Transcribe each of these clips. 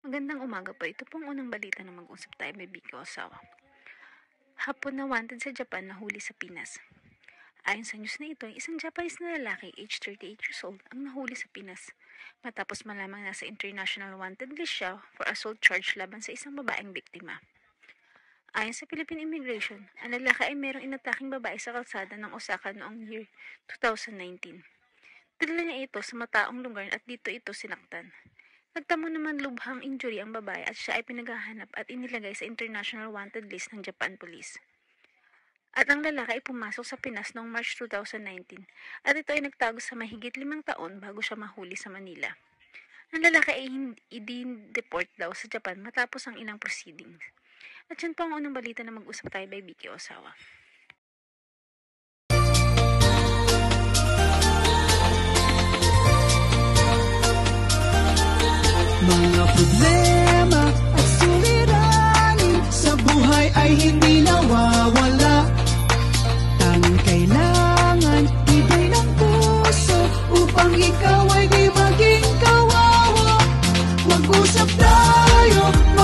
Magandang umaga po. Ito pong unang balita na mag-usap tayo may Vicky Osawa. Hapon na wanted sa Japan na huli sa Pinas. Ayon sa news na ito, isang Japanese na lalaki, age 38 years old, ang nahuli sa Pinas. Matapos malamang nasa international wanted list siya for assault charge laban sa isang babaeng biktima. Ayon sa Philippine Immigration, ang lalaki ay merong inataking babae sa kalsada ng Osaka noong year 2019. Dala niya ito sa mataong lugar at dito ito sinaktan. Nagtamo naman lubhang injury ang babae at siya ay pinaghahanap at inilagay sa international wanted list ng Japan Police. At ang lalaki ay pumasok sa Pinas noong March 2019 at ito ay nagtago sa mahigit 5 taon bago siya mahuli sa Manila. Ang lalaki ay i-deport daw sa Japan matapos ang ilang proceedings. At yan po ang unang balita na mag-usap tayo by Vicky Osawa. Mga problema at suliranin sa buhay ay hindi nawawala. Tanging kailangan ibay ng puso upang ikaw ay di maging kawawa. Mag-usap tayo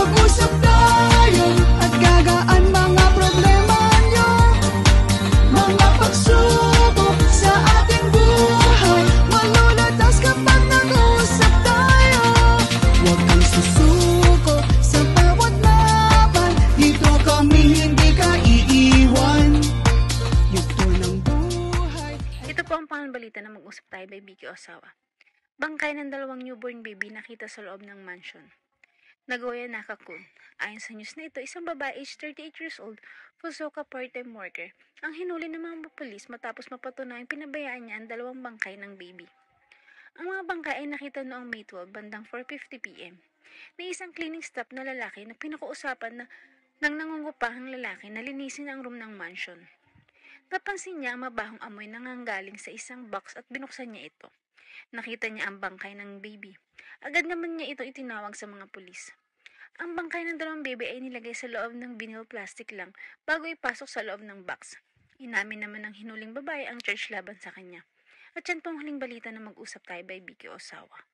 at gagaan mga problema nyo. Mga pagsubok sa ating buhay malulutas kapag nag-usap tayo. Huwag kang susuko sa bawat laban, dito kami hindi ka iiwan. Yugto ng buhay. Ito po ang pangalbalita na mag-usap tayo by Vicky Osawa. Bangkay ng 2 newborn baby nakita sa loob ng mansion. Nagoya Nakakun. Ayon sa news na ito, isang babae age 38 years old, Fukuoka part-time worker, ang hinuli ng mga pulis matapos mapatunayang pinabayaan niya ang 2 bangkay ng baby. Ang mga bangkay ay nakita noong May 12 bandang 4:50 p.m. May isang cleaning staff na lalaki na pinakuusapan ng nangungupahang lalaki na linisin ang room ng mansion. Napansin niya ang mabahong amoy nanganggaling sa isang box at binuksan niya ito. Nakita niya ang bangkay ng baby. Agad naman niya ito itinawag sa mga pulis. Ang bangkay ng 2 baby ay nilagay sa loob ng vinyl plastic lang bago ipasok sa loob ng box. Inamin naman ng hinuling babae ang charge laban sa kanya. At yan pong huling balita na mag-usap tayo by Vicky Osawa.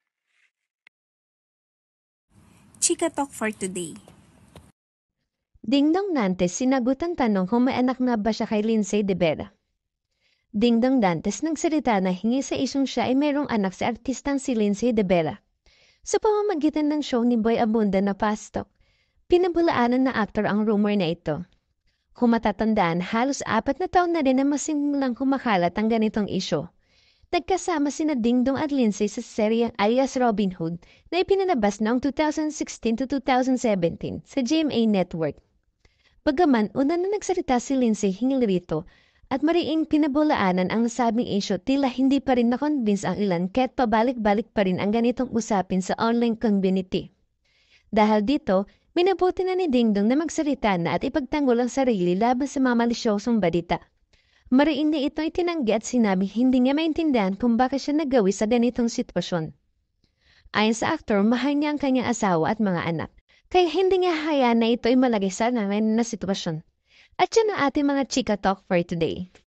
Chika Talk for today. Dingdong Dantes sinagutan tanong kung may anak na ba siya kay Lindsay de Vera. Dingdong Dantes nagsalita na hingi sa isong siya ay mayroong anak sa artistang si Lindsay de Vera. Sa pamamagitan ng show ni Boy Abunda na Pastok, pinabulaanan na aktor ang rumor na ito. Kung matatandaan, halos 4 na taon na rin na masimulang kumakalat ang ganitong isyo. Nagkasama sina Dingdong at Lindsay sa serye alias Robin Hood na ipinalabas noong 2016 to 2017 sa GMA Network. Bagaman una na nagsalita si Lindsay hinggil rito at mariing pinabulaanan ang nasabing isyo, tila hindi pa rin na-convince ang ilan kaya't pabalik-balik pa rin ang ganitong usapin sa online community. Dahil dito, minabuti na ni Dingdong na magsalita na at ipagtanggol ang sarili laban sa mga malisyosong balita. Mariin na ito itinanggi at sinabing hindi niya maintindihan kung bakit siya nagawi sa ganitong sitwasyon. Ayon sa aktor, mahal niya ang kanyang asawa at mga anak, kaya hindi niya hayaan na ito ay malagay sa nangyayari na sitwasyon. At yan ang ating mga Chika Talk for today.